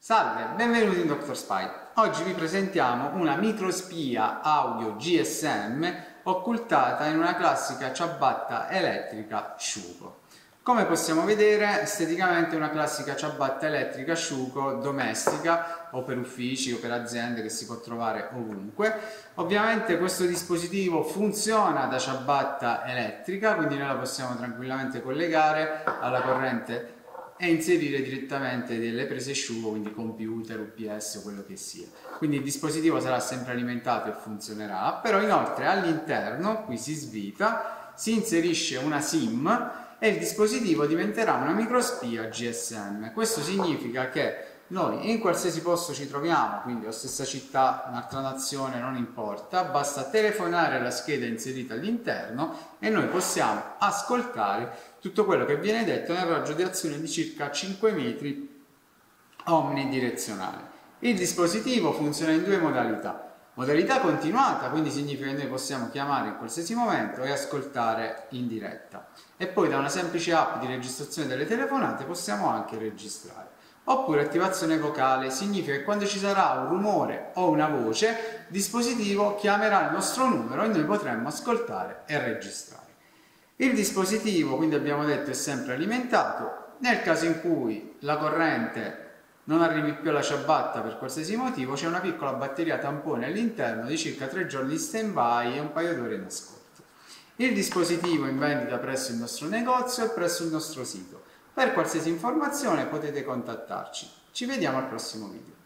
Salve, benvenuti in Dr. Spy. Oggi vi presentiamo una microspia audio GSM occultata in una classica ciabatta elettrica Sciuco. Come possiamo vedere, esteticamente è una classica ciabatta elettrica Sciuco domestica o per uffici o per aziende che si può trovare ovunque. Ovviamente questo dispositivo funziona da ciabatta elettrica, quindi noi la possiamo tranquillamente collegare alla corrente e inserire direttamente delle prese Sciuco, quindi computer, UPS o quello che sia. Quindi il dispositivo sarà sempre alimentato e funzionerà, però inoltre all'interno, qui si svita, si inserisce una SIM e il dispositivo diventerà una microspia GSM. Questo significa che noi in qualsiasi posto ci troviamo, quindi la stessa città, un'altra nazione, non importa, basta telefonare alla scheda inserita all'interno e noi possiamo ascoltare tutto quello che viene detto nel raggio di azione di circa 5 metri omnidirezionale. Il dispositivo funziona in due modalità. Modalità continuata, quindi significa che noi possiamo chiamare in qualsiasi momento e ascoltare in diretta. E poi da una semplice app di registrazione delle telefonate possiamo anche registrare. Oppure attivazione vocale, significa che quando ci sarà un rumore o una voce, il dispositivo chiamerà il nostro numero e noi potremmo ascoltare e registrare. Il dispositivo, quindi abbiamo detto, è sempre alimentato. Nel caso in cui la corrente non arrivi più alla ciabatta per qualsiasi motivo, c'è una piccola batteria tampone all'interno di circa 3 giorni di stand-by e un paio d'ore in ascolto. Il dispositivo è in vendita presso il nostro negozio e presso il nostro sito. Per qualsiasi informazione potete contattarci. Ci vediamo al prossimo video.